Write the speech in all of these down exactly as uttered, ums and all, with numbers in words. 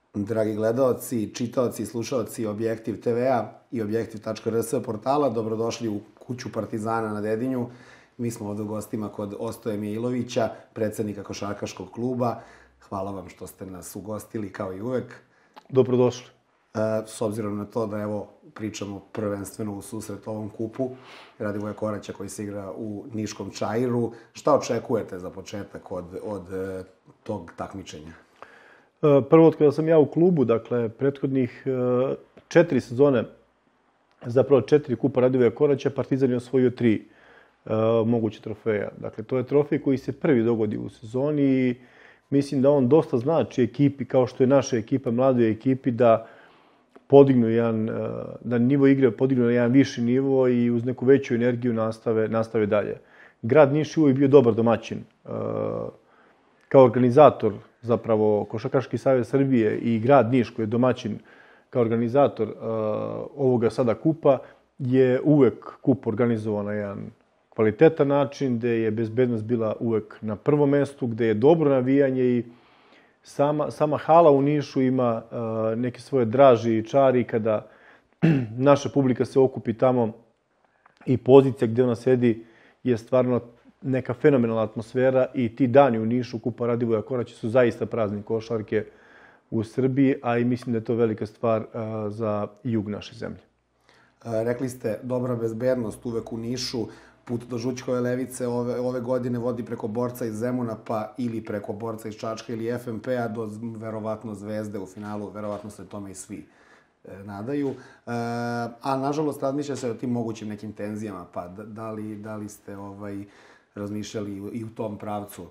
Dragi gledaoci, čitaoci i slušaoci Objektiv te ve-a i objektiv tačka er es portala, dobrodošli u kuću Partizana na Dedinju. Mi smo ovde u gostima kod Ostoje Mijilovića, predsednika košarkaškog kluba. Hvala vam što ste nas ugostili kao i uvek. Dobrodošli. E, s obzirom na to da evo pričamo prvenstveno u susret ovom kupu Radivoja Koraća koji se igra u Niškom Čairu, šta očekujete za početak od, od tog takmičenja? Prvo, od kada sam ja u klubu, dakle, prethodnih četiri sezone, zapravo četiri kupa Radivoja Koraća, Partizan je osvojio tri uh, moguće trofeja. Dakle, to je trofej koji se prvi dogodi u sezoni i mislim da on dosta znači ekipi, kao što je naša ekipa, mladoj ekipi, da podignu jedan, da nivo igre podignu na jedan viši nivo i uz neku veću energiju nastave, nastave dalje. Grad Niš je uvijek bio dobar domaćin. Uh, kao organizator, zapravo Košarkaški savez Srbije i grad Niš koji je domaćin kao organizator uh, ovoga sada kupa, je uvek kup organizovao na jedan kvalitetan način, gde je bezbednost bila uvek na prvom mestu, gde je dobro navijanje i sama, sama hala u Nišu ima uh, neke svoje draži i čari kada naša publika se okupi tamo i pozicija gde ona sedi je stvarno neka fenomenalna atmosfera i ti dani u Nišu kupa Radivoja Koraća su zaista praznik košarke u Srbiji, a i mislim da je to velika stvar a, za jug naše zemlje. A, rekli ste, dobra bezbednost uvek u Nišu. Put do Žućkove Levice ove, ove godine vodi preko borca iz Zemuna, pa ili preko borca iz Čačka ili ef em pe-a do verovatno Zvezde u finalu, verovatno se tome i svi e, nadaju. E, a nažalost razmišlja se o tim mogućim nekim tenzijama, pa da, da, li, da li ste ovaj, razmišljali i u tom pravcu?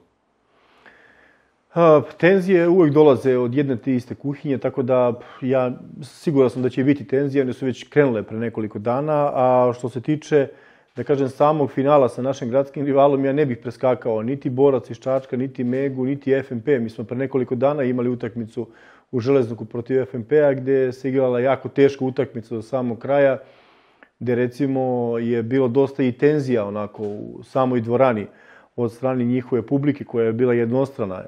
A, tenzije uvek dolaze od jedne te iste kuhinje, tako da ja siguran sam da će biti tenzije, one su već krenule pre nekoliko dana, a što se tiče, da kažem, samog finala sa našim gradskim rivalom, ja ne bih preskakao niti borac iz Čačka, niti Megu, niti ef em pe. Mi smo pre nekoliko dana imali utakmicu u Železniku protiv ef em pe-a, gde se igrala jako teška utakmica do samog kraja, gde recimo je bilo dosta i tenzija onako u samoj dvorani od strane njihove publike koja je bila jednostrana.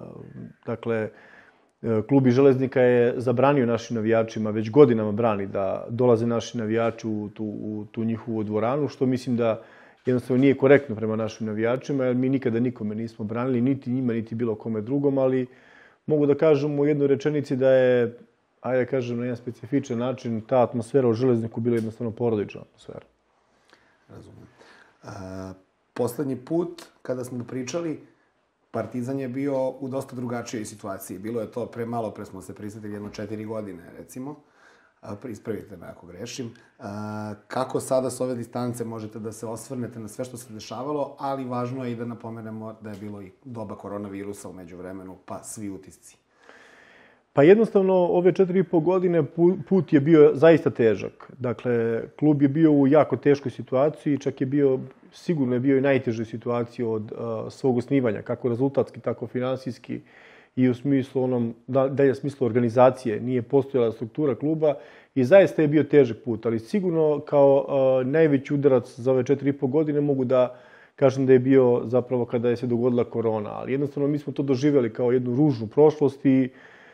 Dakle, klub iz Železnika je zabranio našim navijačima, već godinama brani da dolaze naši navijači u tu, u tu njihovu dvoranu, što mislim da jednostavno nije korektno prema našim navijačima, jer mi nikada nikome nismo branili, niti njima, niti bilo kome drugom, ali mogu da kažem u jednoj rečenici da je, ajde da kažem na jedan specifičan način, ta atmosfera u Železniku bila jednostavno porodična atmosfera. Razumem. A, poslednji put, kada smo pričali, Partizan je bio u dosta drugačijoj situaciji. Bilo je to pre malo, pre smo se prisjetili jedno četiri godine, recimo. A, ispravite me ako grešim. A, kako sada s ove distance možete da se osvrnete na sve što se dešavalo, ali važno je i da napomenemo da je bilo i doba koronavirusa u međuvremenu, pa svi utisci. Pa jednostavno, ove četiri i po godine put je bio zaista težak. Dakle, klub je bio u jako teškoj situaciji, čak je bio, sigurno je bio i najtežoj situaciji od uh, svog osnivanja, kako rezultatski, tako finansijski i u smislu onom, dalje smislu organizacije. Nije postojala struktura kluba i zaista je bio težak put, ali sigurno kao uh, najveći udarac za ove četiri i po godine mogu da kažem da je bio zapravo kada je se dogodila korona. Ali jednostavno mi smo to doživjeli kao jednu ružnu prošlost i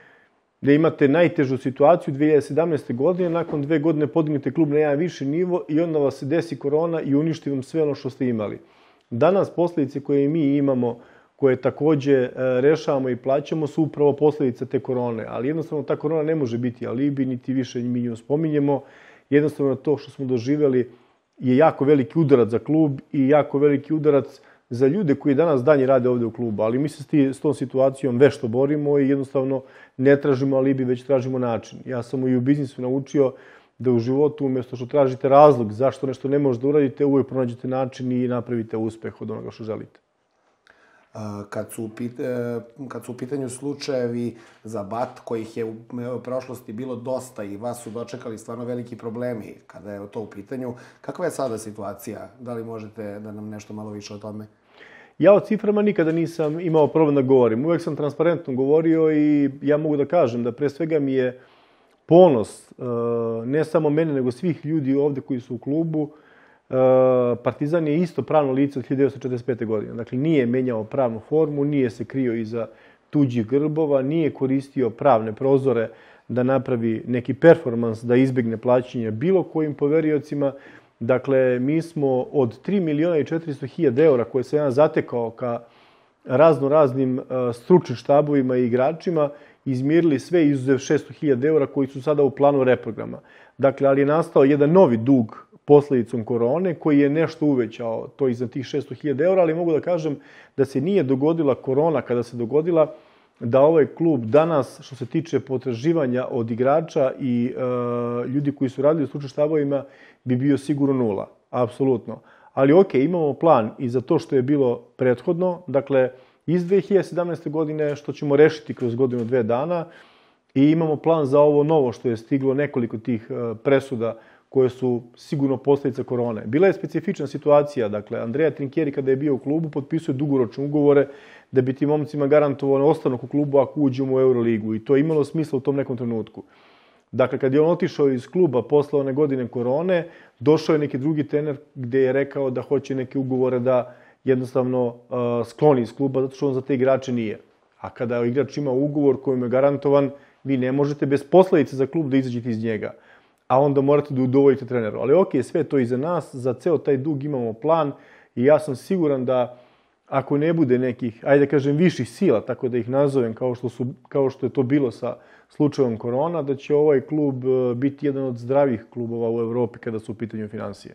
da imate najtežu situaciju dve hiljade sedamnaeste. godine, nakon dve godine podignete klub na jedan viši nivo i onda vas se desi korona i uništi vam sve ono što ste imali. Danas posljedice koje mi imamo, koje takođe rešavamo i plaćamo, su upravo posljedice te korone. Ali jednostavno ta korona ne može biti alibi, niti više mi nju spominjemo. Jednostavno to što smo doživjeli je jako veliki udarac za klub i jako veliki udarac za ljude koji danas danje rade ovde u klubu, ali mi se s tom situacijom vešto borimo i jednostavno ne tražimo alibi, već tražimo način. Ja sam i u biznisu naučio da u životu, umjesto što tražite razlog zašto nešto ne možete da uradite, uvijek pronađete način i napravite uspeh od onoga što želite. Kad su, kad su u pitanju slučajevi za B A T, kojih je u prošlosti bilo dosta i vas su dočekali stvarno veliki problemi kada je to u pitanju, kakva je sada situacija? Da li možete da nam nešto malo više o tome? Ja o ciframa nikada nisam imao problem da govorim. Uvek sam transparentno govorio i ja mogu da kažem da pre svega mi je ponos, ne samo mene, nego svih ljudi ovde koji su u klubu. Partizan je isto pravno lice od hiljadu devetsto četrdeset pete. godine. Dakle, nije menjao pravnu formu, nije se krio iza tuđih grbova, nije koristio pravne prozore da napravi neki performans, da izbjegne plaćanje bilo kojim poveriocima. Dakle, mi smo od tri miliona i četiristo hiljada eura koje sam ja zatekao ka razno raznim stručnim štabovima i igračima, izmirili sve izuzev šesto hiljada eura koji su sada u planu reprograma. Dakle, ali je nastao jedan novi dug posljedicom korone koji je nešto uvećao to iznad tih šesto hiljada eura, ali mogu da kažem da se nije dogodila korona kada se dogodila, da ovaj klub danas, što se tiče potraživanja od igrača i e, ljudi koji su radili u stručnim štabovima, bi bio sigurno nula. Apsolutno. Ali ok, imamo plan i za to što je bilo prethodno, dakle, iz dve hiljade sedamnaeste. godine, što ćemo rešiti kroz godinu dve dana, i imamo plan za ovo novo što je stiglo, nekoliko tih e, presuda koje su sigurno posljedica korone. Bila je specifična situacija, dakle, Andrea Trinchieri kada je bio u klubu potpisuje dugoročne ugovore da bi tim momcima garantovao ostanak u klubu ako uđemo u Euroligu, i to je imalo smisla u tom nekom trenutku. Dakle, kad je on otišao iz kluba posle one godine korone, došao je neki drugi trener gdje je rekao da hoće neke ugovore da jednostavno uh, skloni iz kluba, zato što on za te igrače nije. A kada igrač ima ugovor kojim je garantovan, vi ne možete bez posledice za klub da izađete iz njega, a onda morate da udovoljite treneru. Ali ok, sve to iza nas, za ceo taj dug imamo plan i ja sam siguran da ako ne bude nekih, ajde da kažem, viših sila, tako da ih nazovem kao što, su, kao što je to bilo sa slučajem korona, da će ovaj klub biti jedan od zdravih klubova u Evropi kada su u pitanju financije.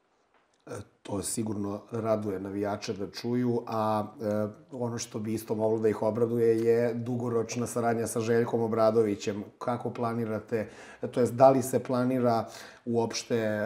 To sigurno raduje navijače da čuju, a e, ono što bi isto moglo da ih obraduje je dugoročna saradnja sa Željkom Obradovićem. Kako planirate, to jest da li se planira uopšte e,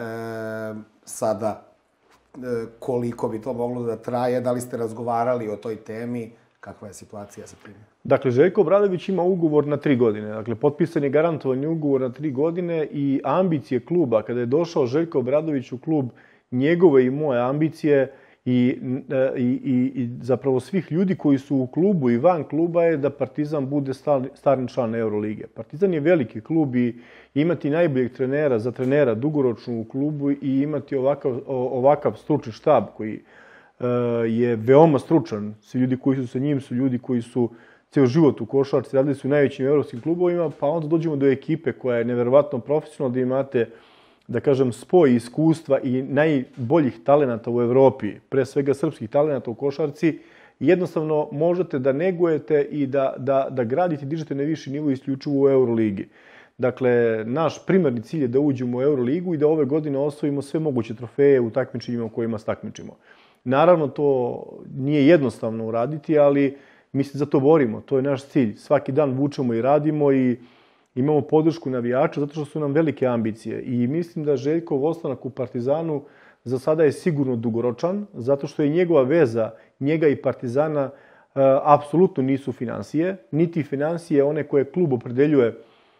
sada e, koliko bi to moglo da traje, da li ste razgovarali o toj temi, kakva je situacija sa tim? Dakle, Željko Obradović ima ugovor na tri godine. Dakle, potpisan je garantovani ugovor na tri godine i ambicije kluba, kada je došao Željko Obradović u klub, njegove i moje ambicije i, i, i, i zapravo svih ljudi koji su u klubu i van kluba je da Partizan bude stalni član Eurolige. Partizan je veliki klub i imati najboljeg trenera za trenera dugoročno u klubu i imati ovakav, ovakav stručni štab koji uh, je veoma stručan. Svi ljudi koji su sa njim su ljudi koji su ceo život u košarci, radili su u najvećim evropskim klubovima, pa onda dođemo do ekipe koja je neverovatno profesionalna, da imate, da kažem, spoj iskustva i najboljih talenata u Evropi, pre svega srpskih talenata u košarci, jednostavno možete da negujete i da, da, da gradite i dižete na viši nivo isključivo u Euroligi. Dakle, naš primarni cilj je da uđemo u Euroligu i da ove godine osvojimo sve moguće trofeje u takmičenjima u kojima se takmičimo. Naravno, to nije jednostavno uraditi, ali mi se za to borimo. To je naš cilj. Svaki dan vučemo i radimo i imamo podršku navijača zato što su nam velike ambicije. I mislim da Željkov ostanak u Partizanu za sada je sigurno dugoročan, zato što je njegova veza, njega i Partizana, apsolutno nisu finansije, niti finansije one koje klub opredeljuje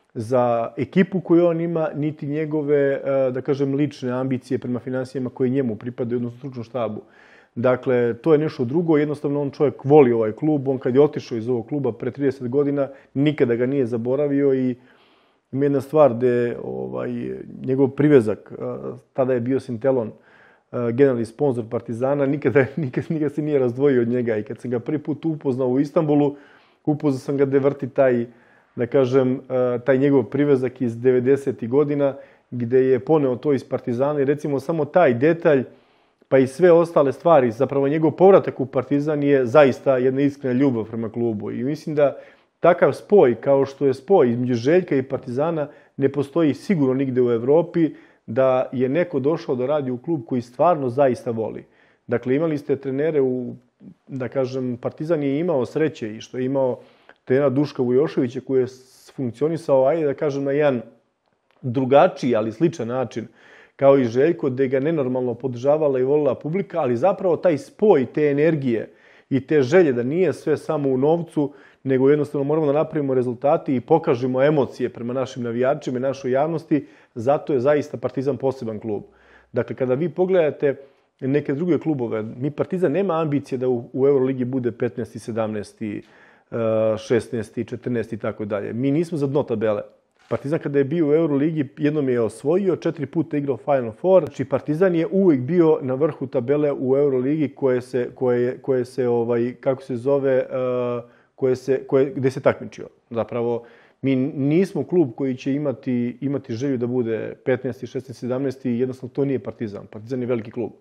za ekipu koju on ima, niti njegove, da kažem, lične ambicije prema finansijama koje njemu pripadaju, odnosno stručnom štabu. Dakle, to je nešto drugo, jednostavno on čovjek voli ovaj klub, on kad je otišao iz ovog kluba pre trideset godina, nikada ga nije zaboravio i ima jedna stvar gde ovaj, njegov privezak, tada je bio Sintelon, generalni sponsor Partizana, nikada, nikada, nikada se nije razdvojio od njega i kad sam ga prvi put upoznao u Istanbulu, upoznao sam ga gde vrti taj, da kažem, taj njegov privezak iz devedesetih godina, gde je poneo to iz Partizana i recimo samo taj detalj, pa i sve ostale stvari, zapravo njegov povratak u Partizan je zaista jedna iskrena ljubav prema klubu. I mislim da takav spoj, kao što je spoj između Željka i Partizana, ne postoji sigurno nigde u Evropi, da je neko došao da radi u klub koji stvarno zaista voli. Dakle, imali ste trenere u, da kažem, Partizan je imao sreće i što je imao trenera Duška Vujoševića koji je funkcionisao, ajde da kažem, na jedan drugačiji, ali sličan način, kao i Željko, gde ga nenormalno podržavala i volila publika, ali zapravo taj spoj te energije i te želje da nije sve samo u novcu, nego jednostavno moramo da napravimo rezultati i pokažemo emocije prema našim navijačima i našoj javnosti, zato je zaista Partizan poseban klub. Dakle, kada vi pogledate neke druge klubove, mi Partizan nema ambicije da u, u Euroligi bude petnaesti, sedamnaesti, šesnaesti, četrnaesti i tako dalje. Mi nismo za dno tabele. Partizan kada je bio u Euroligi jednom je osvojio, četiri puta igrao Final Four. Znači Partizan je uvijek bio na vrhu tabele u Euroligi koje se, koje, koje se ovaj, kako se zove, uh, koje se, koje, gde se takmičio. Zapravo, mi nismo klub koji će imati, imati želju da bude petnaesti, šesnaesti, sedamnaesti i jednostavno to nije Partizan. Partizan je veliki klub.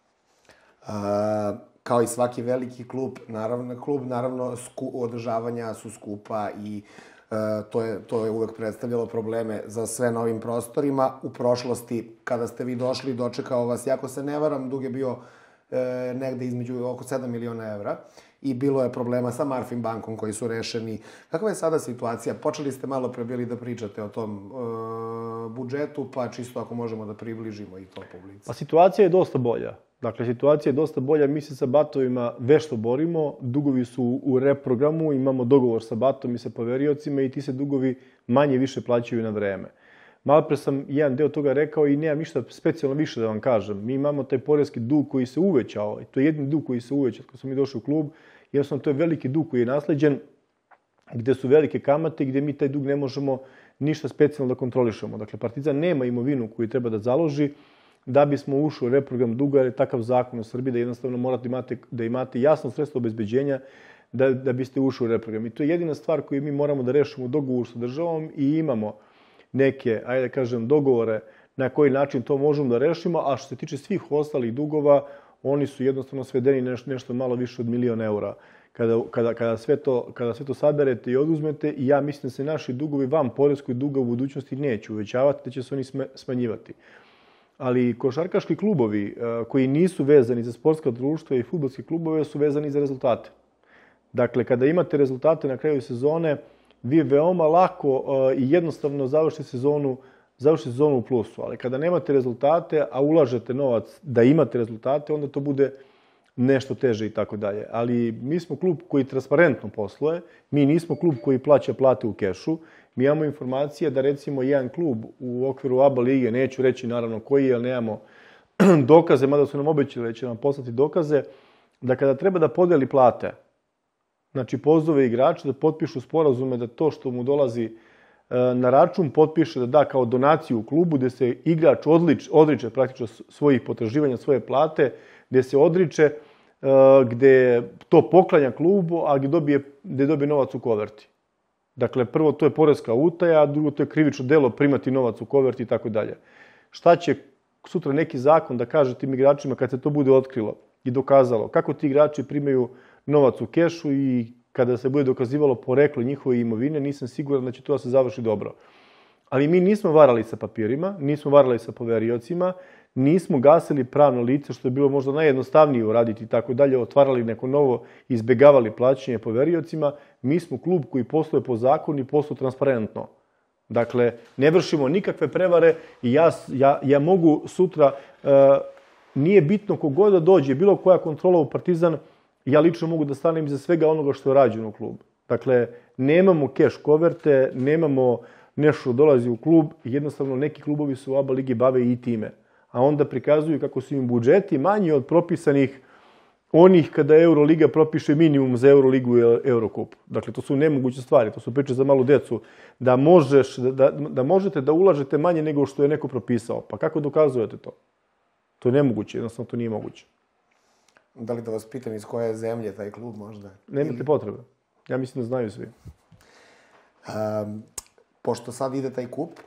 A, kao i svaki veliki klub, naravno, klub, naravno, sku, održavanja su skupa i e, to, je, to je uvek predstavljalo probleme za sve na ovim prostorima. U prošlosti, kada ste vi došli, dočekao vas, jako se ne varam, dug je bio e, negde između oko sedam miliona evra. I bilo je problema sa Marfin bankom koji su rešeni. Kakva je sada situacija? Počeli ste malo pre bili da pričate o tom e, budžetu, pa čisto ako možemo da približimo i to publici. Pa situacija je dosta bolja. Dakle, situacija je dosta bolja. Mi se sa Batovima vešto borimo. Dugovi su u reprogramu, imamo dogovor sa Batom i sa poveriocima i ti se dugovi manje više plaćaju na vreme. Malo pre sam jedan deo toga rekao i nemam ništa specijalno više da vam kažem. Mi imamo taj poreski dug koji se uvećao. I to je jedini dug koji se uvećao kad smo mi došli u klub. Jednostavno, to je veliki dug koji je nasleđen, gde su velike kamate i gde mi taj dug ne možemo ništa specijalno da kontrolišemo. Dakle, Partizan nema imovinu koju treba da založi da bismo ušli u reprogram duga, jer je takav zakon u Srbiji da jednostavno morate da imate, da imate jasno sredstvo obezbeđenja da, da biste ušli u reprogram. I to je jedina stvar koju mi moramo da rešimo u dogovoru sa državom i imamo neke, ajde da kažem, dogovore na koji način to možemo da rešimo, a što se tiče svih ostalih dugova, oni su jednostavno svedeni nešto, nešto malo više od milion eura. Kada, kada, kada, sve to, kada sve to saberete i oduzmete, i ja mislim da se naši dugovi van poreskog duga u budućnosti neće uvećavati, da će se oni smanjivati. Ali košarkaški klubovi koji nisu vezani za sportska društva i fudbalski klubove su vezani za rezultate. Dakle, kada imate rezultate na kraju sezone, vi veoma lako i jednostavno završite sezonu završite sezonu u plusu, ali kada nemate rezultate, a ulažete novac da imate rezultate, onda to bude nešto teže i tako dalje. Ali mi smo klub koji transparentno posluje, mi nismo klub koji plaća plate u kešu, mi imamo informacije da recimo jedan klub u okviru A B A lige, neću reći naravno koji, ali nemamo dokaze, mada su nam obećali da će nam poslati dokaze, da kada treba da podeli plate, znači pozove igrače da potpišu sporazume da to što mu dolazi na račun potpiše da da kao donaciju u klubu, gde se igrač odlič, odriče praktično svojih potraživanja, svoje plate, gde se odriče, gde to poklanja klubu, a gde dobije, gde dobije novac u koverti. Dakle, prvo to je poreska utaja, a drugo to je krivično delo primati novac u koverti i tako dalje. Šta će sutra neki zakon da kaže tim igračima kad se to bude otkrilo i dokazalo? Kako ti igrači primaju novac u kešu i kada se bude dokazivalo poreklo njihove imovine, nisam siguran da će to da se završi dobro. Ali mi nismo varali sa papirima, nismo varali sa poveriocima, nismo gasili pravno lice, što je bilo možda najjednostavnije uraditi i tako dalje, otvarali neko novo, izbegavali plaćanje poveriocima. Mi smo klub koji posluje po zakonu i posluje transparentno. Dakle, ne vršimo nikakve prevare i ja, ja, ja mogu sutra, e, nije bitno kogod da dođe, bilo koja kontrola u Partizan, ja lično mogu da stanem iza svega onoga što je rađeno u klubu. Dakle, nemamo keš koverte, nemamo nešto dolazi u klub, jednostavno neki klubovi su u A B A ligi bave i time. A onda prikazuju kako su im budžeti manji od propisanih onih kada Euroliga propiše minimum za Euroligu i Eurokup. Dakle, to su nemoguće stvari, to su priče za malu decu. Da, možeš, da, da možete da ulažete manje nego što je neko propisao. Pa kako dokazujete to? To je nemoguće, jednostavno to nije moguće. Da li da vas pitam iz koje je zemlje taj klub možda? Nemate potrebe. Ja mislim da znaju svi. Um, pošto sad ide taj kup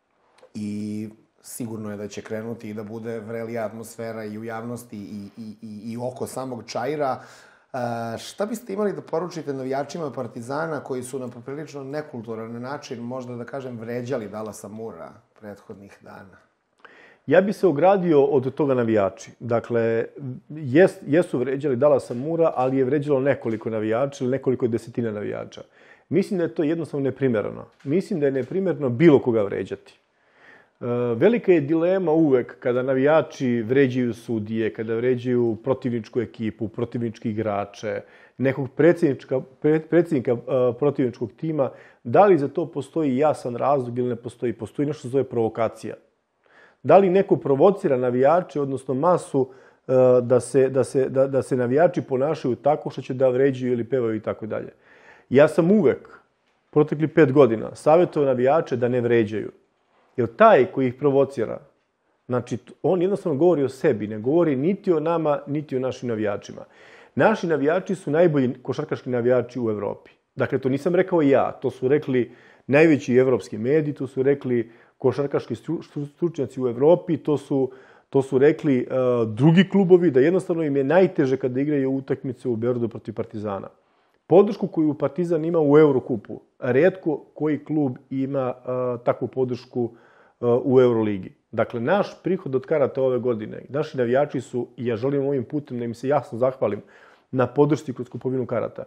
i sigurno je da će krenuti i da bude vrelija atmosfera i u javnosti i, i, i, i oko samog Čaira, uh, šta biste imali da poručite navijačima Partizana koji su na poprilično nekulturan način, možda da kažem, vređali Dalasa Mura prethodnih dana? Ja bi se ogradio od toga navijači. Dakle, jes, jesu vređali Dalasa Mura, ali je vređalo nekoliko navijača ili nekoliko desetina navijača. Mislim da je to jednostavno neprimereno. Mislim da je neprimereno bilo koga vređati. E, velika je dilema uvek kada navijači vređaju sudije, kada vređaju protivničku ekipu, protivnički igrače, nekog predsjednika, predsjednika protivničkog tima, da li za to postoji jasan razlog ili ne postoji. Postoji nešto što zove provokacija. Da li neko provocira navijače, odnosno masu, da se, da se, da, da se navijači ponašaju tako što će da vređaju ili pevaju i tako dalje. Ja sam uvek, protekli pet godina, savjetovao navijače da ne vređaju. Jer taj koji ih provocira, znači, on jednostavno govori o sebi, ne govori niti o nama, niti o našim navijačima. Naši navijači su najbolji košarkaški navijači u Evropi. Dakle, to nisam rekao ja, to su rekli najveći evropski mediji, to su rekli košarkaški stručnjaci u Evropi, to su, to su rekli uh, drugi klubovi, da jednostavno im je najteže kada igraju utakmice u Beogradu protiv Partizana. Podršku koju Partizan ima u Eurokupu, retko koji klub ima uh, takvu podršku uh, u Euroligi. Dakle, naš prihod od karata ove godine, naši navijači su, i ja želim ovim putem da im se jasno zahvalim na podršci kroz kupovinu karata,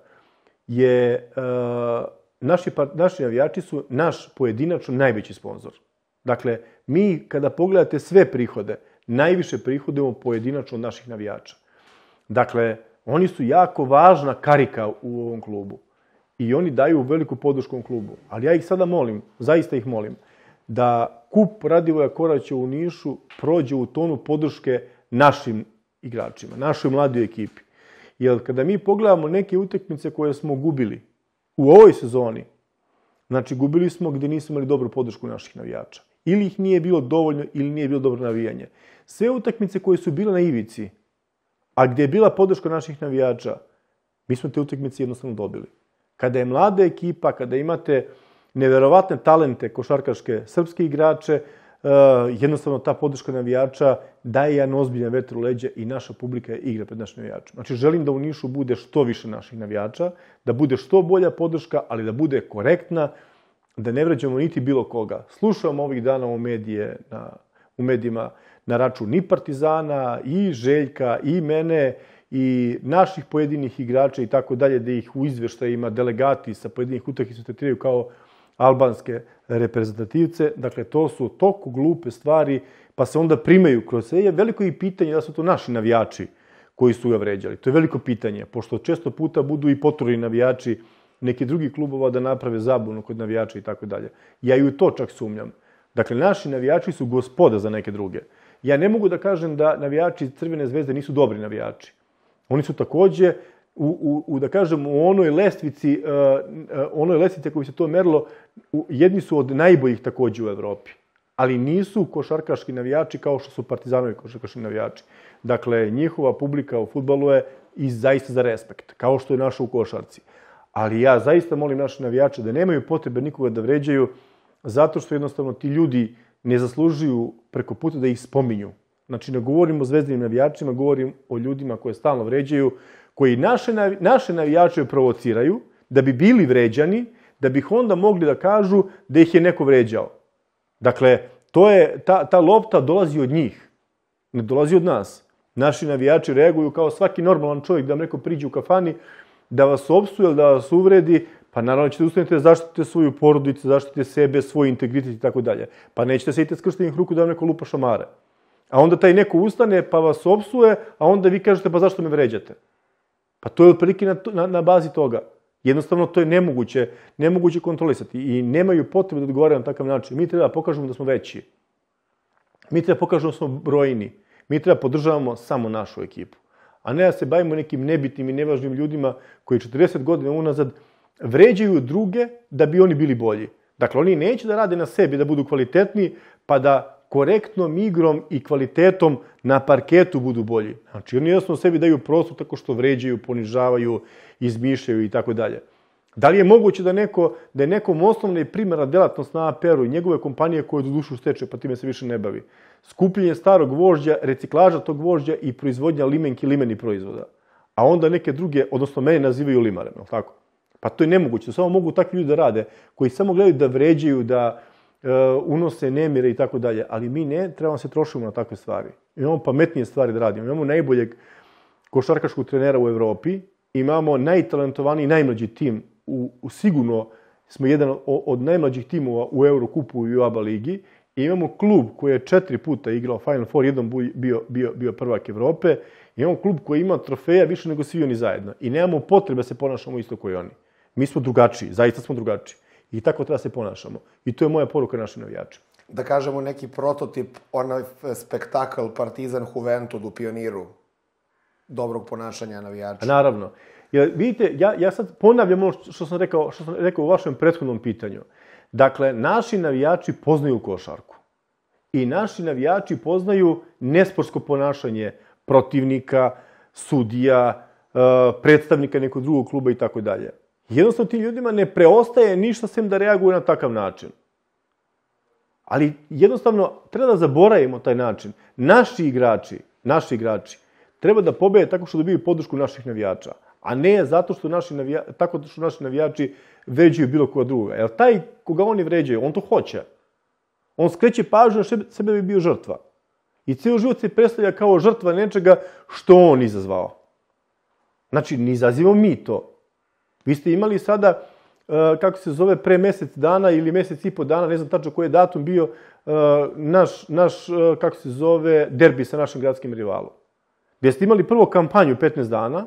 je, uh, naši, naši navijači su naš pojedinačno najveći sponsor. Dakle, mi kada pogledate sve prihode, najviše prihodujemo pojedinačno od naših navijača. Dakle, oni su jako važna karika u ovom klubu i oni daju veliku podršku ovom klubu. Ali ja ih sada molim, zaista ih molim, da kup Radivoja Koraća u Nišu prođe u tonu podrške našim igračima, našoj mladoj ekipi. Jer kada mi pogledamo neke utakmice koje smo gubili u ovoj sezoni, znači gubili smo gdje nismo imali dobru podršku naših navijača. Ili ih nije bilo dovoljno, ili nije bilo dobro navijanje. Sve utakmice koje su bile na ivici, a gdje je bila podrška naših navijača, mi smo te utakmice jednostavno dobili. Kada je mlada ekipa, kada imate neverovatne talente košarkaške srpske igrače, jednostavno ta podrška navijača daje jedan ozbiljan vetar u leđa i naša publika igra pred našim navijačima. Znači, želim da u Nišu bude što više naših navijača, da bude što bolja podrška, ali da bude korektna, da ne vređamo niti bilo koga. Slušam ovih dana u, medije, na, u medijima na račun i Partizana, i Željka, i mene, i naših pojedinih igrača i tako dalje, da ih u izveštajima delegati sa pojedinih utakmica tretiraju kao albanske reprezentativce. Dakle, to su toliko glupe stvari, pa se onda primaju kroz sve. Je veliko i pitanje da su to naši navijači koji su ga vređali. To je veliko pitanje, pošto često puta budu i poturni navijači neki drugi klubova da naprave zabunu kod navijača i tako dalje. Ja i u to čak sumnjam. Dakle, naši navijači su gospoda za neke druge. Ja ne mogu da kažem da navijači Crvene zvezde nisu dobri navijači. Oni su takođe u, u, u da kažem, u onoj lestvici, uh, onoj lestvici koji se to merilo, u, jedni su od najboljih takođe u Evropi. Ali nisu košarkaški navijači kao što su Partizanovi košarkaški navijači. Dakle, njihova publika u fudbalu je i zaista za respekt, kao što je naša u košarci. Ali ja zaista molim naše navijače da nemaju potrebe nikoga da vređaju, zato što jednostavno ti ljudi ne zaslužuju preko puta da ih spominju. Znači, ne govorim o zvezdanim navijačima, govorim o ljudima koje stalno vređaju, koji naše, navi, naše navijače provociraju, da bi bili vređani, da bi onda mogli da kažu da ih je neko vređao. Dakle, to je, ta, ta lopta dolazi od njih, ne dolazi od nas. Naši navijači reaguju kao svaki normalan čovjek da vam neko priđe u kafani, da vas opsuje, da vas uvredi, pa naravno ćete ustanete da zaštite svoju porodicu, zaštite sebe, svoj integritet i tako dalje. Pa nećete sedite skrštenih ruku da vam neko lupa šamare. A onda taj neko ustane pa vas opsuje, a onda vi kažete pa zašto me vređate? Pa to je otprilike na, na, na bazi toga. Jednostavno to je nemoguće, nemoguće kontrolisati i nemaju potrebe da odgovaraju na takav način. Mi treba da pokažemo da smo veći. Mi treba da pokažemo da smo brojni. Mi treba podržavamo samo našu ekipu. A ne da se bavimo nekim nebitnim i nevažnim ljudima koji četrdeset godina unazad vređaju druge da bi oni bili bolji. Dakle, oni neće da rade na sebi, da budu kvalitetni, pa da korektnom igrom i kvalitetom na parketu budu bolji. Znači, oni jednostavno sebi daju prostor tako što vređaju, ponižavaju, izmišljaju i tako dalje. Da li je moguće da, neko, da je nekom osnovna i primarna delatnost na A P R-u i njegove kompanije koje do dušu steče, pa time se više ne bavi? Skupljenje starog gvožđa, reciklaža tog gvožđa i proizvodnja limenki limenih proizvoda. A onda neke druge, odnosno mene nazivaju limarem, je li tako? Pa to je nemoguće. Samo mogu takvi ljudi da rade, koji samo gledaju da vređaju, da uh, unose nemire i tako dalje. Ali mi ne trebamo se trošiti na takve stvari. Imamo pametnije stvari da radimo. Imamo najboljeg košarkaškog trenera u Evropi, imamo najtalentovaniji, najmlađi tim. U, u sigurno smo jedan od najmlađih timova u Eurokupu i u A B A ligi. I imamo klub koji je četiri puta igrao Final Four, jednom bio, bio, bio prvak Evrope. I imamo klub koji ima trofeja više nego svi oni zajedno. I nemamo potrebe da se ponašamo isto kao i oni. Mi smo drugačiji, zaista smo drugačiji. I tako treba se ponašamo. I to je moja poruka našim navijačima. Da kažemo neki prototip, onaj spektakl Partizan Juventud u Pioniru. Dobrog ponašanja navijača. Naravno. Jer vidite, ja, ja sad ponavljam ono što sam rekao, što sam rekao u vašem prethodnom pitanju. Dakle, naši navijači poznaju košarku. I naši navijači poznaju nesportsko ponašanje protivnika, sudija, predstavnika nekog drugog kluba i tako dalje. Jednostavno tim ljudima ne preostaje ništa sem da reaguju na takav način. Ali jednostavno treba da zaboravimo taj način. Naši igrači, naši igrači treba da pobede tako što dobiju podršku naših navijača, a ne zato što naši navijači, tako što naši navijači vređaju bilo koga druga. Jer taj koga oni vređaju, on to hoće. On skreće pažnju na sebe, sebe bi bio žrtva. I cijel život se predstavlja kao žrtva nečega što on izazvao. Znači, ne izazivamo mi to. Vi ste imali sada, kako se zove, pre mjesec dana ili mjesec i po dana, ne znam tačno koji je datum bio, naš, naš kako se zove, derbi sa našim gradskim rivalom. Gdje ste imali prvo kampanju petnaest dana,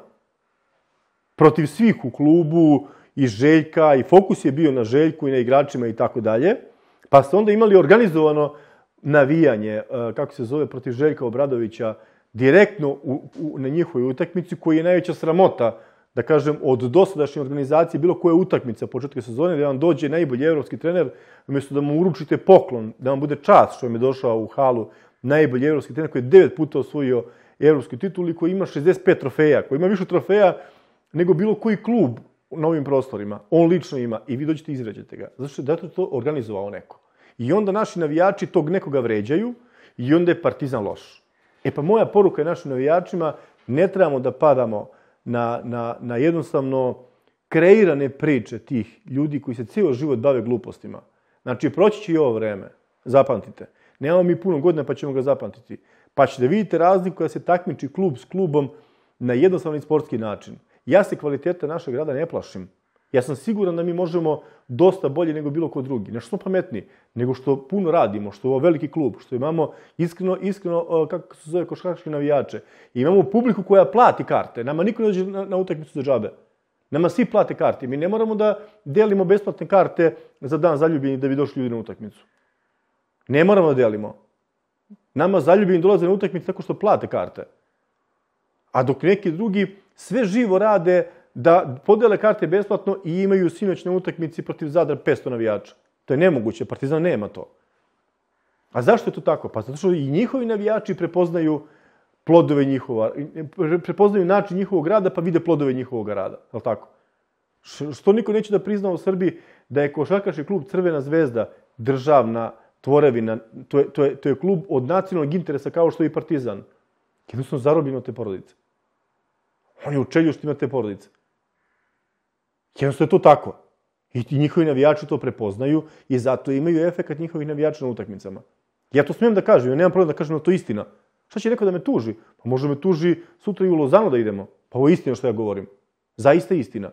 protiv svih u klubu, i Željka, i fokus je bio na Željku i na igračima i tako dalje, pa ste onda imali organizovano navijanje, kako se zove, protiv Željka Obradovića, direktno u, u, na njihovoj utakmici, koji je najveća sramota, da kažem, od dosadašnje organizacije bilo koje utakmice početka sezone, da vam dođe najbolji evropski trener, umjesto da mu uručite poklon, da vam bude čast što vam je došao u halu najbolji evropski trener koji je devet puta osvojio evropski titul i koji ima šezdeset pet trofeja, koji ima više trofeja nego bilo koji klub na ovim prostorima. On lično ima i vi dođete i izređete ga. Zato što je to organizovao neko. I onda naši navijači tog nekoga vređaju i onda je Partizan loš. E pa moja poruka je našim navijačima, ne trebamo da padamo na, na, na jednostavno kreirane priče tih ljudi koji se cijelo život bave glupostima. Znači, proći će i ovo vreme. Zapamtite. Nemamo mi puno godina pa ćemo ga zapamtiti. Pa ćete vidite razliku kada se takmiči klub s klubom na jednostavni sportski način. Ja se kvaliteta našeg rada ne plašim. Ja sam siguran da mi možemo dosta bolje nego bilo ko drugi. Ne što smo pametni, nego što puno radimo, što je ovo veliki klub, što imamo iskreno, iskreno kako se zove, košarkaške navijače. I imamo publiku koja plati karte. Nama niko ne dođe na, na utakmicu za džabe. Nama svi plate karte. Mi ne moramo da delimo besplatne karte za dan zaljubljeni da bi došli ljudi na utakmicu. Ne moramo da delimo. Nama zaljubljeni dolaze na utakmicu tako što plate karte. A dok neki drugi sve živo rade da podele karte besplatno i imaju sinoć na utakmici protiv Zadra petsto navijača. To je nemoguće, Partizan nema to. A zašto je to tako? Pa zato što i njihovi navijači prepoznaju plodove njihova, prepoznaju način njihovog rada pa vide plodove njihovog rada. Je li tako? Što niko neće da prizna u Srbiji da je košarkaški klub Crvena zvezda državna tvorevina, to je, to je, to je klub od nacionalnog interesa kao što je i Partizan. Jednostavno zarobljen od te porodice. On je u čeljuštima te porodice. Jednostavno je to tako. I njihovi navijači to prepoznaju i zato imaju efekat njihovih navijača na utakmicama. Ja to smijem da kažem, ja nemam problem da kažem da to je istina. Šta će neko da me tuži? Pa može me tuži sutra i u Lozanu da idemo. Pa ovo je istina što ja govorim. Zaista je istina.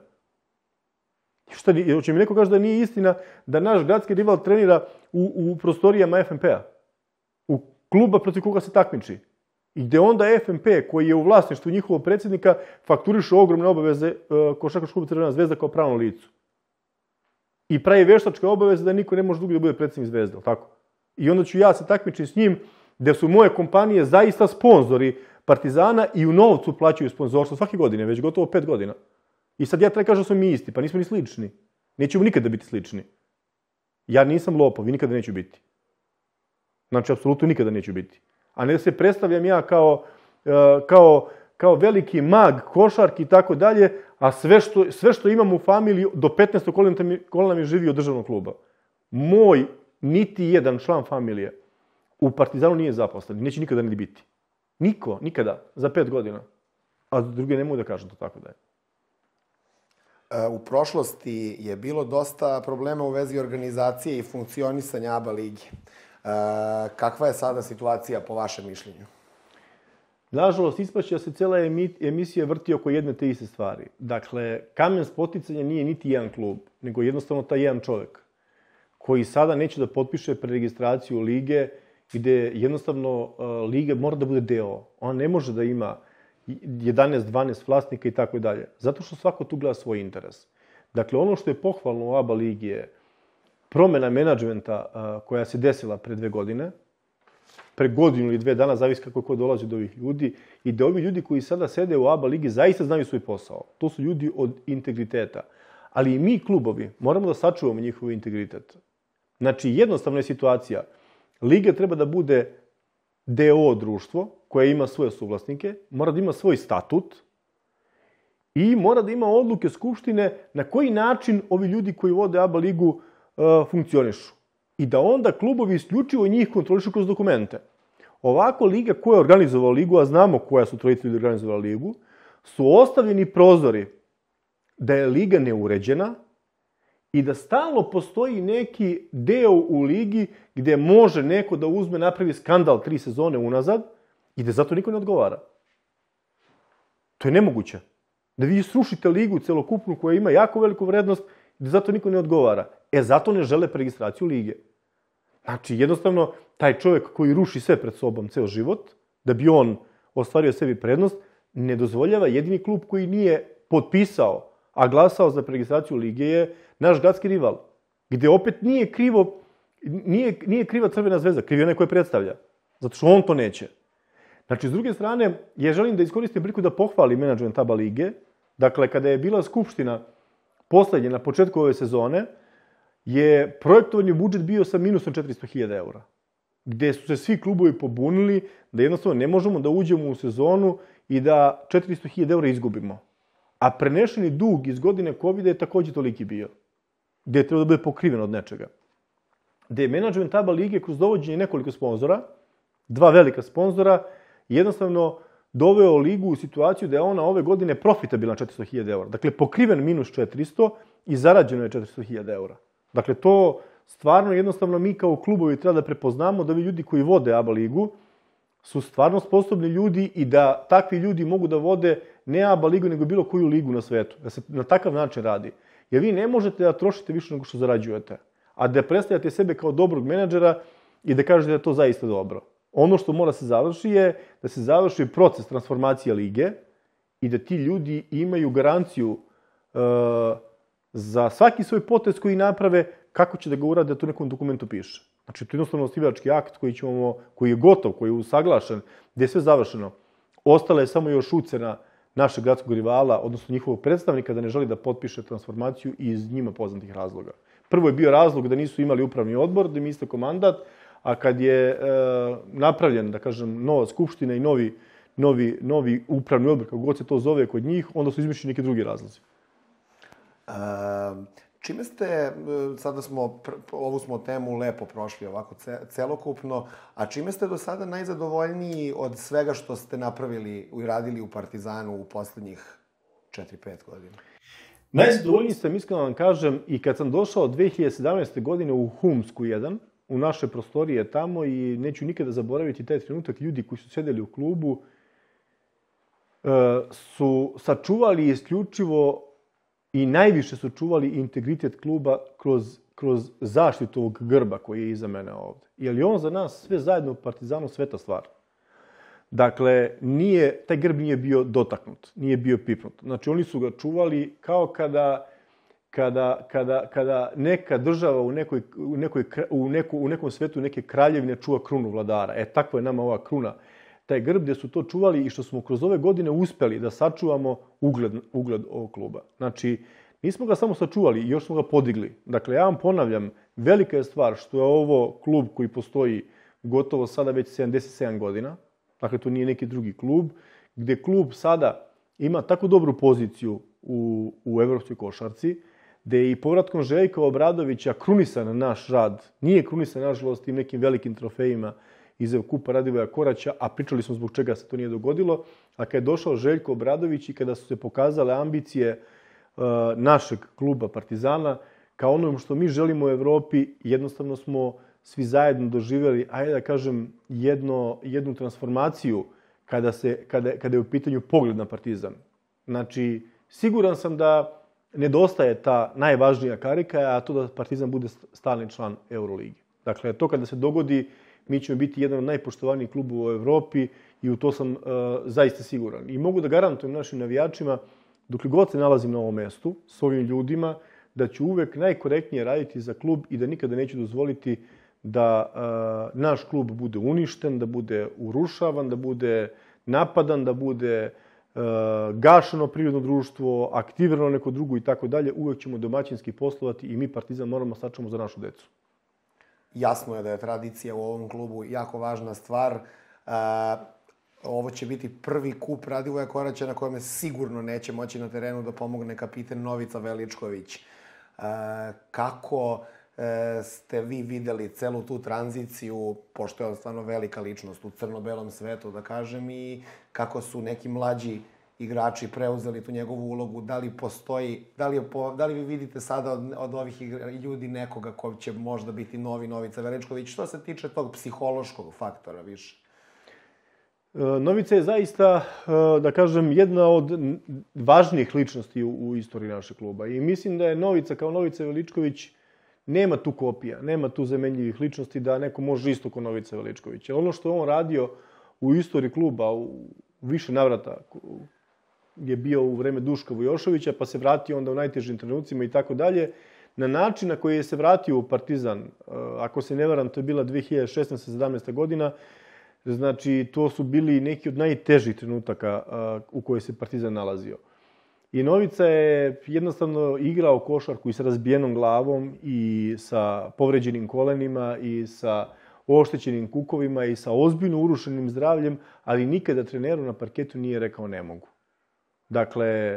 Šta, hoće mi neko kaže da nije istina da naš gradski rival trenira u, u prostorijama F N P-a? U kluba protiv koga se takmiči? I gde onda F N P, koji je u vlasništvu njihovog predsjednika, fakturiše ogromne obaveze uh, košarkaškog kluba Crvena zvezda kao pravnom licu. I pravi veštačke obaveze da niko ne može drugi da bude predsjednik Zvezde, tako? I onda ću ja se takmičiti s njim, gde su moje kompanije zaista sponzori Partizana i u novcu plaćaju sponzorstvo svake godine, već gotovo pet godina. I sad ja treba kažem da smo mi isti, pa nismo ni slični. Nećemo nikada biti slični. Ja nisam lopov i nikada neću biti. Znači, apsolutno nikada neću biti. A ne da se predstavljam ja kao, kao, kao veliki mag, košarki i tako dalje, a sve što, sve što imam u familiji do petnaestog kolena mi živi od državnog kluba. Moj niti jedan član familije u Partizanu nije zaposlen, neće nikada ni biti. Niko, nikada, za pet godina. A druge ne mogu da kažem to tako da je. U prošlosti je bilo dosta problema u vezi organizacije i funkcionisanja A B A lige. Kakva je sada situacija po vašem mišljenju? Nažalost, ispašće da se cijela emisija vrti oko jedne te iste stvari. Dakle, kamen spoticanja nije niti jedan klub, nego jednostavno taj jedan čovjek koji sada neće da potpiše preregistraciju lige gdje jednostavno lige mora da bude deo. Ona ne može da ima jedanaest dvanaest vlasnika i tako dalje. Zato što svako tu gleda svoj interes. Dakle, ono što je pohvalno u A B A ligi je promjena menadžmenta koja se desila pre dve godine, pre godinu ili dve dana, zavisi kako ko dolazi do ovih ljudi, i da ovi ljudi koji sada sede u A B A ligi zaista znaju svoj posao. To su ljudi od integriteta. Ali i mi klubovi moramo da sačuvamo njihov integritet. Znači, jednostavna je situacija. Liga treba da bude D O O društvo koje ima svoje suvlasnike, mora da ima svoj statut i mora da ima odluke Skupštine na koji način ovi ljudi koji vode A B A ligu uh, funkcionišu. I da onda klubovi isključivo njih kontrolišu kroz dokumente. Ovako, liga koja je organizovala ligu, a znamo koja su trojica ljudi organizovala ligu, su ostavljeni prozori da je liga neuređena i da stalno postoji neki deo u ligi gde može neko da uzme, napravi skandal tri sezone unazad i da zato niko ne odgovara. To je nemoguće. Da vi srušite ligu celokupnu koja ima jako veliku vrednost i da zato niko ne odgovara. E, zato ne žele preregistraciju lige. Znači, jednostavno, taj čovjek koji ruši sve pred sobom ceo život, da bi on ostvario sebi prednost, ne dozvoljava jedini klub koji nije potpisao, a glasao za preregistraciju lige je naš gradski rival. Gde opet nije krivo, nije, nije kriva Crvena zvezda, kriv je onaj koji predstavlja. Zato što on to neće. Znači, s druge strane, ja želim da iskoristim priliku da pohvalim menadžment A B A lige. Dakle, kada je bila skupština poslednje na početku ove sezone, je projektovani budžet bio sa minusom četiristo hiljada eura. Gde su se svi klubovi pobunili da jednostavno ne možemo da uđemo u sezonu i da četiristo hiljada eura izgubimo. A prenešeni dug iz godine kovida je takođe toliki bio. Gde je trebalo da bude pokriven od nečega. Gde je menadžment A B A lige kroz dovođenje nekoliko sponzora, dva velika sponzora, jednostavno doveo ligu u situaciju da je ona ove godine profitabilna četiristo hiljada eura. Dakle, pokriven minus četiristo i zarađeno je četiristo hiljada eura. Dakle, to stvarno jednostavno mi kao klubovi treba da prepoznamo da vi ljudi koji vode A B A ligu su stvarno sposobni ljudi i da takvi ljudi mogu da vode ne A B A ligu, nego bilo koju ligu na svetu. Da se na takav način radi. Jer vi ne možete da trošite više nego što zarađujete. A da predstavljate sebe kao dobrog menadžera i da kažete da je to zaista dobro. Ono što mora se završi je da se završi proces transformacije lige i da ti ljudi imaju garanciju uh, za svaki svoj potez koji naprave, kako će da ga urade, da to u nekom dokumentu piše. Znači, to je jednostavno osnivački akt koji, ćemo, koji je gotov, koji je usaglašen, gde je sve završeno. Ostala je samo još ucena našeg gradskog rivala, odnosno njihovog predstavnika, da ne želi da potpiše transformaciju iz njima poznatih razloga. Prvo je bio razlog da nisu imali upravni odbor, da im istekao mandat, a kad je e, napravljen, da kažem, nova skupština i novi, novi, novi upravni odbor, kako god se to zove kod njih, onda su izmišljeni neki drugi razlozi. E, čime ste, sada smo, ovu smo temu lepo prošli ovako celokupno, a čime ste do sada najzadovoljniji od svega što ste napravili i radili u Partizanu u poslednjih četiri pet godina? Najzadovoljniji sam, iskreno vam kažem, i kad sam došao dve hiljade sedamnaeste. godine u Humsku jedan, u naše prostorije tamo, i neću nikada zaboraviti taj trenutak, ljudi koji su sedeli u klubu su sačuvali isključivo i najviše su čuvali integritet kluba kroz, kroz zaštitu ovog grba koji je iza mene ovde. Jer je on za nas sve zajedno u Partizanu sveta stvar. Dakle, nije, taj grb nije bio dotaknut, nije bio pipnut. Znači, oni su ga čuvali kao kada, kada, kada, kada neka država u, nekoj, u, nekoj, u, neku, u nekom svetu neke kraljevine čuva krunu vladara. E, takva je nama ova kruna. Taj grb gde su to čuvali i što smo kroz ove godine uspeli da sačuvamo ugled, ugled ovog kluba. Znači, nismo ga samo sačuvali, još smo ga podigli. Dakle, ja vam ponavljam, velika je stvar što je ovo klub koji postoji gotovo sada već sedamdeset sedam godina. Dakle, to nije neki drugi klub, gde klub sada ima tako dobru poziciju u, u evropskoj košarci, gde je i povratkom Željka Obradovića krunisan naš rad. Nije krunisan, nažalost, tim nekim velikim trofejima iz Kupa Radivoja Koraća, a pričali smo zbog čega se to nije dogodilo. A kada je došao Željko Obradović i kada su se pokazale ambicije uh, našeg kluba Partizana, kao onom što mi želimo u Evropi, jednostavno smo svi zajedno doživjeli, ajde da kažem, jedno, jednu transformaciju kada, se, kada, kada je u pitanju pogled na Partizan. Znači, siguran sam da nedostaje ta najvažnija karika, a to da Partizan bude stalni član Euroligi. Dakle, to kada se dogodi, mi ćemo biti jedan od najpoštovanijih klubova u Evropi i u to sam uh, zaista siguran. I mogu da garantujem našim navijačima, dok god se nalazim na ovom mestu, s ovim ljudima, da ću uvek najkorektnije raditi za klub i da nikada neću dozvoliti da uh, naš klub bude uništen, da bude urušavan, da bude napadan, da bude uh, gašeno privredno društvo, aktivirano neko drugo i tako dalje. Uvek ćemo domaćinski poslovati i mi Partizan moramo sačuvamo za našu decu. Jasno je da je tradicija u ovom klubu jako važna stvar. Uh, ovo će biti prvi kup Radivoja Koraća na kojem sigurno neće moći na terenu da pomogne kapiten Novica Veličković. Kako ste vi videli celu tu tranziciju, pošto je on stvarno velika ličnost u crno-belom svetu, da kažem, i kako su neki mlađi igrači preuzeli tu njegovu ulogu, da li postoji, da li, je po, da li vi vidite sada od, od ovih igra, ljudi nekoga ko će možda biti novi Novica Veličković, što se tiče tog psihološkog faktora više? Novica je zaista, da kažem, jedna od važnijih ličnosti u, u istoriji našeg kluba. I mislim da je Novica, kao Novica Veličković, nema tu kopija, nema tu zamenljivih ličnosti da neko može isto kao Novica Veličković. Ono što je on radio u istoriji kluba, u više navrata, je bio u vreme Duška Vujošovića, pa se vratio onda u najtežim trenucima i tako dalje, na način na koji je se vratio u Partizan, ako se ne varam, to je bila dve hiljade šesnaesta sedamnaesta godina, znači to su bili neki od najtežih trenutaka u kojoj se Partizan nalazio. I Novica je jednostavno igrao košarku i sa razbijenom glavom i sa povređenim kolenima i sa oštećenim kukovima i sa ozbiljno urušenim zdravljem, ali nikada treneru na parketu nije rekao ne mogu. Dakle,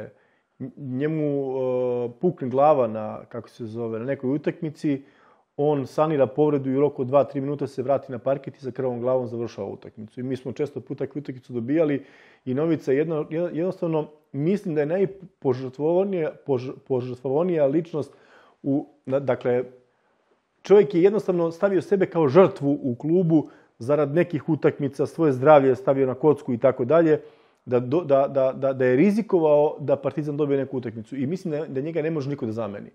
njemu uh, pukne glava na, kako se zove, na nekoj utakmici, on sanira povredu i u roku od dva do tri minuta se vrati na parket i sa krvom glavom završava utakmicu. I mi smo često puta utakmicu dobijali i Novica jedno, jednostavno mislim da je najpožrtvovanija požrtvovanija ličnost u, dakle, čovjek je jednostavno stavio sebe kao žrtvu u klubu zarad nekih utakmica, svoje zdravlje stavio na kocku i tako dalje, da, da, da, da, da je rizikovao da Partizan dobije neku utakmicu. I mislim da, da njega ne može niko da zameni.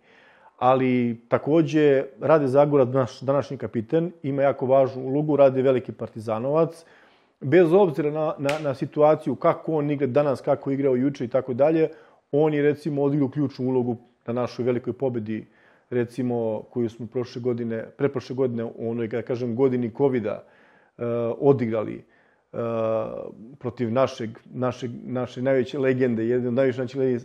Ali takođe Rade Zagora, naš današnji kapiten, ima jako važnu ulogu, Rade veliki partizanovac. Bez obzira na, na, na situaciju kako on igra danas, kako je igrao juče i tako dalje, on je recimo odigrao ključnu ulogu na našoj velikoj pobedi, recimo koju smo prošle godine, preprošle godine u onoj, da kažem, godini kovida uh, odigrali uh, protiv našeg, našeg, naše najveće legende, jedne od najviše naših legende,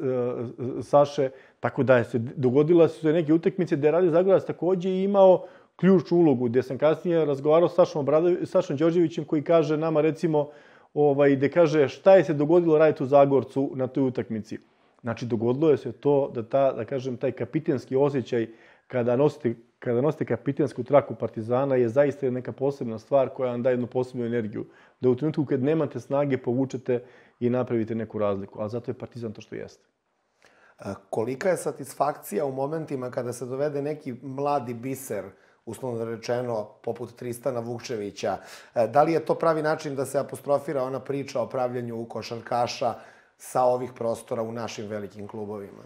Saše, tako da je se dogodila su se neke utakmice gde je Rade Zagorac takođe imao ključnu ulogu, gde sam kasnije razgovarao s Sašom, Sašom Đorđevićem koji kaže nama recimo, ovaj, gde kaže šta je se dogodilo Radetu Zagorcu na toj utakmici. Znači, dogodilo je se to da, ta, da kažem, taj kapitenski osjećaj kada nosite, kada nosite kapitensku traku Partizana je zaista neka posebna stvar koja vam daje jednu posebnu energiju. Da u trenutku kad nemate snage povučete i napravite neku razliku. A zato je Partizan to što jeste. Kolika je satisfakcija u momentima kada se dovede neki mladi biser, uslovno rečeno, poput Tristana Vukčevića? Da li je to pravi način da se apostrofira ona priča o pravljenju košarkaša sa ovih prostora u našim velikim klubovima?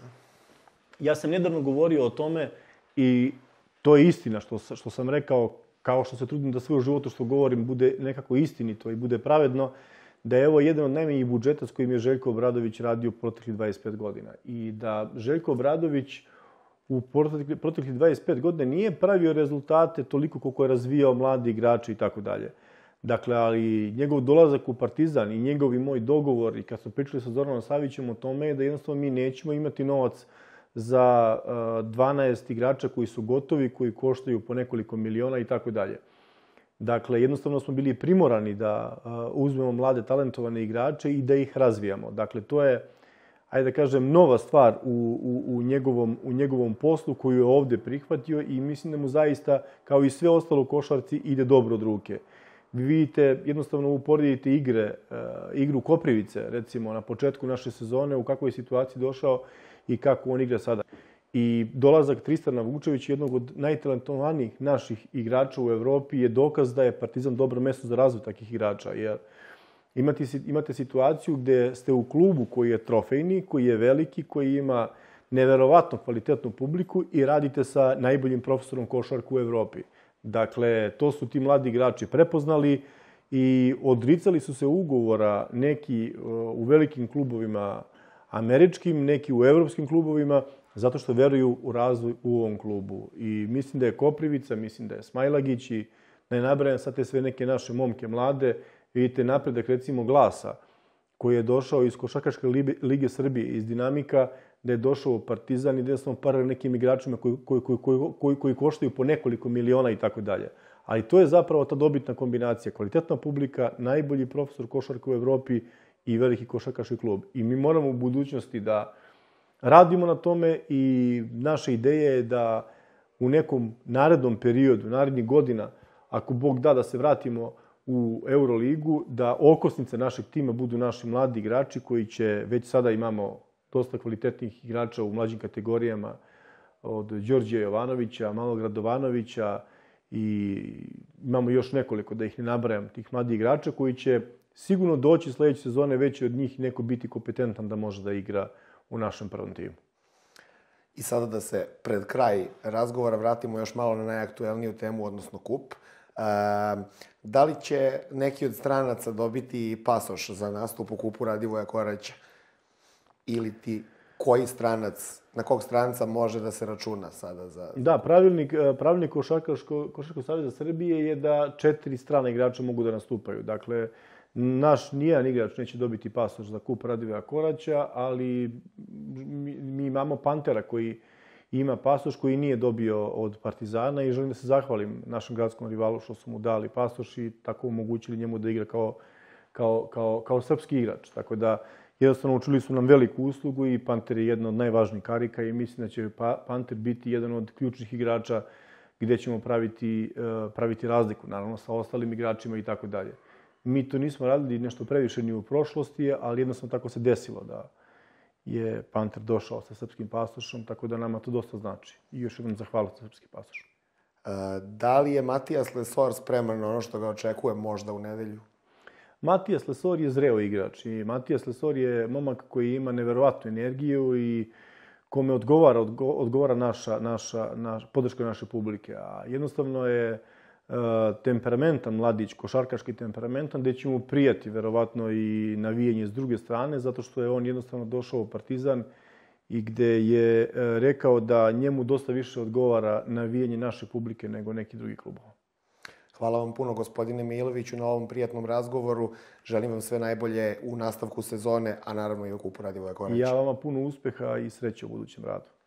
Ja sam nedavno govorio o tome i to je istina što, što sam rekao, kao što se trudim da sve u životu što govorim bude nekako istinito i bude pravedno, da je ovo jedan od najmanjih budžeta s kojim je Željko Obradović radio proteklih dvadeset pet godina. I da Željko Obradović u proteklih dvadeset pet godina nije pravio rezultate toliko koliko je razvijao mladi igrači i tako dalje. Dakle, ali njegov dolazak u Partizan i njegov i moj dogovor, i kad smo pričali sa Zoranom Savićem o tome, je da jednostavno mi nećemo imati novac za dvanaest igrača koji su gotovi, koji koštaju po nekoliko miliona i tako dalje. Dakle, jednostavno smo bili primorani da uzmemo mlade talentovane igrače i da ih razvijamo. Dakle, to je, ajde da kažem, nova stvar u, u, u, njegovom, u njegovom poslu koju je ovde prihvatio i mislim da mu zaista, kao i sve ostalo u košarci, ide dobro od ruke. Vi vidite, jednostavno uporedite igre, igru Koprivice, recimo, na početku naše sezone, u kakvoj situaciji došao i kako on igra sada. I dolazak Tristana Vukčevića, jednog od najtalentovanijih naših igrača u Evropi, je dokaz da je Partizan dobro mesto za razvoj takih igrača. Jer imate, imate situaciju gde ste u klubu koji je trofejni, koji je veliki, koji ima neverovatno kvalitetnu publiku i radite sa najboljim profesorom košarku u Evropi. Dakle, to su ti mladi igrači prepoznali i odricali su se ugovora, neki u velikim klubovima američkim, neki u evropskim klubovima, zato što veruju u razvoj u ovom klubu. I mislim da je Koprivica, mislim da je Smajlagić i da je nabrajan sad te sve neke naše momke mlade. Vidite napredak recimo Glasa, koji je došao iz Košarkaške lige Srbije, iz Dinamika, da je došao u Partizan i da je sam parao nekim igračima koji, koji, koji, koji, koji koštaju po nekoliko miliona i tako dalje. Ali to je zapravo ta dobitna kombinacija. Kvalitetna publika, najbolji profesor košarke u Evropi i veliki košarkaški klub. I mi moramo u budućnosti da radimo na tome i naša ideja je da u nekom narednom periodu, narednih godina, ako Bog da da se vratimo u Euroligu, da okosnice našeg tima budu naši mladi igrači koji će, već sada imamo dosta kvalitetnih igrača u mlađim kategorijama, od Đorđe Jovanovića, Malog Radovanovića i imamo još nekoliko, da ih ne nabrajam, tih mladih igrača koji će sigurno doći sledeće sezone, već od njih neko biti kompetentan da može da igra u našem prvom timu. I sada da se pred kraj razgovora vratimo još malo na najaktuelniju temu, odnosno kup. E, da li će neki od stranaca dobiti pasoš za nastup u kupu Radivoja Koraća? Ili ti koji stranac, na kog stranca može da se računa sada za... Da, pravilnik, pravilnik Košarkaškog saveza Srbije je da četiri strana igrača mogu da nastupaju. Dakle, naš nijedan igrač neće dobiti pasoš za kup Radivoja Koraća, ali mi, mi imamo Pantera koji ima pasoš koji nije dobio od Partizana i želim da se zahvalim našem gradskom rivalu što su mu dali pasoš i tako omogućili njemu da igra kao, kao, kao, kao srpski igrač. Tako da, jednostavno učili su nam veliku uslugu i Panter je jedna od najvažnijih karika i mislim da će Panter biti jedan od ključnih igrača gdje ćemo praviti, praviti razliku, naravno, sa ostalim igračima i tako dalje. Mi to nismo radili nešto previše ni u prošlosti, ali jednostavno tako se desilo da je Panter došao sa srpskim pasošom, tako da nama to dosta znači. I još jednom zahvaliti za srpski pasoš. Da li je Matijas Lesor spreman na ono što ga očekuje možda u nedelju? Matijas Lesor je zreo igrač i Matijas Lesor je momak koji ima neverovatnu energiju i kome odgovara, odgovara naša, naša, naša, podrška naše publike. A jednostavno je uh, temperamentan mladić, košarkaški temperamentan, gdje će mu prijati verovatno i navijanje s druge strane, zato što je on jednostavno došao u Partizan i gdje je uh, rekao da njemu dosta više odgovara navijanje naše publike nego neki drugi klubova. Hvala vam puno, gospodine Miloviću, na ovom prijatnom razgovoru. Želim vam sve najbolje u nastavku sezone, a naravno i u kupu Radivoja Koraća. I ja vama puno uspeha i sreće u budućem radu.